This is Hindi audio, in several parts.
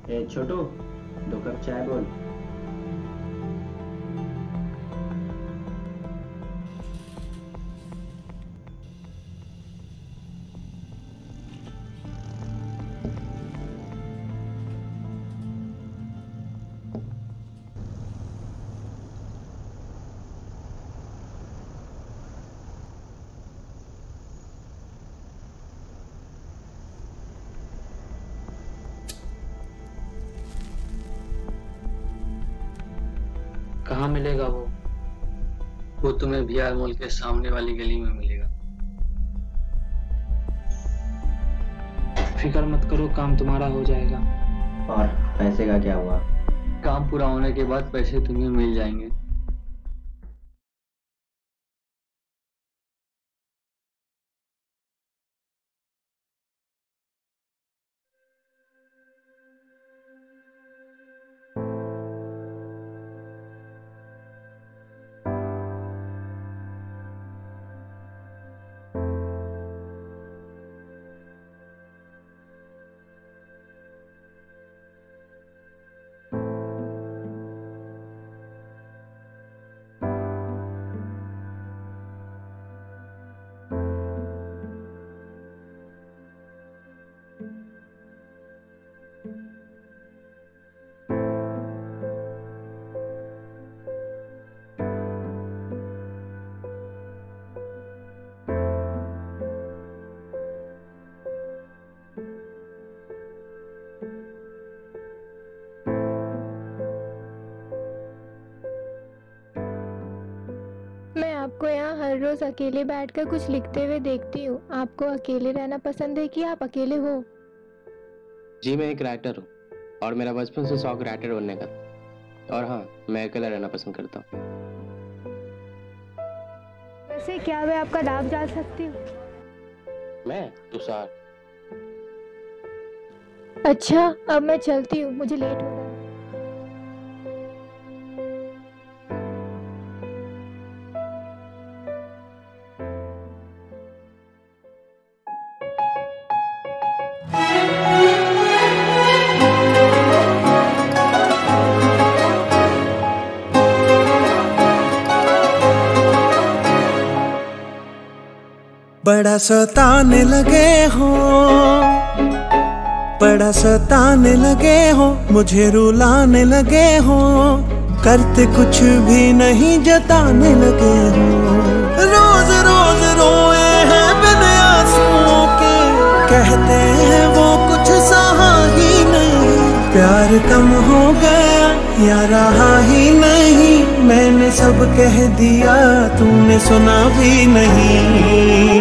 ए छोटू, 2 कप चाय बोल। कहाँ मिलेगा वो? वो तुम्हें बिहार मॉल के सामने वाली गली में मिलेगा। फिक्र मत करो, काम तुम्हारा हो जाएगा। और पैसे का क्या हुआ? काम पूरा होने के बाद पैसे तुम्हें मिल जाएंगे। मैं आपको यहाँ हर रोज अकेले बैठकर कुछ लिखते हुए देखती हूँ। आपको अकेले रहना पसंद है कि आप अकेले हो? जी मैं एक राइटर हूँ और मेरा बचपन से शौक राइटर बनने का। और हाँ, मैं अकेला रहना पसंद करता हूँ। वैसे क्या मैं आपका नाम जान सकती हूँ? मैं तुषार। अच्छा, अब मैं चलती हूँ, मुझे लेट हो रहा है। बड़ा सताने लगे हो, बड़ा सताने लगे हो, मुझे रुलाने लगे हो, करते कुछ भी नहीं जताने लगे हो। रोज रोज रोए हैं बिन आंसुओं के, कहते हैं वो कुछ सहा ही नहीं। प्यार कम हो गया या रहा ही नहीं, मैंने सब कह दिया तूने सुना भी नहीं।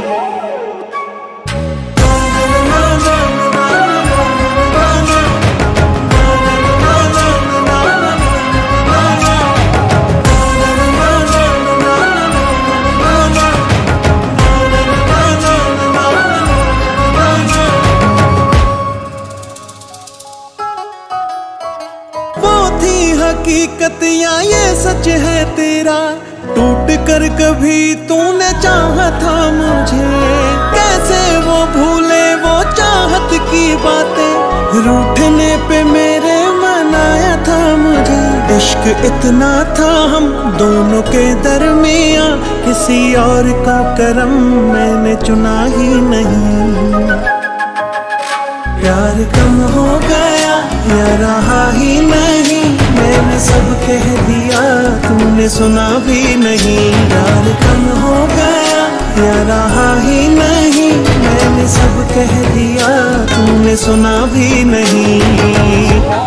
हकीकत या ये सच है तेरा, टूट कर कभी तूने चाहा था मुझे। कैसे वो भूले वो चाहत की बातें, रूठने पे मेरे मनाया था मुझे। इश्क इतना था हम दोनों के दरमियां, किसी और का करम मैंने चुना ही नहीं। प्यार कम हो गया या रहा ही नहीं, मैंने सब कह दिया तूने सुना भी नहीं। प्यार कम हो गया या रहा ही नहीं, मैंने सब कह दिया तूने सुना भी नहीं।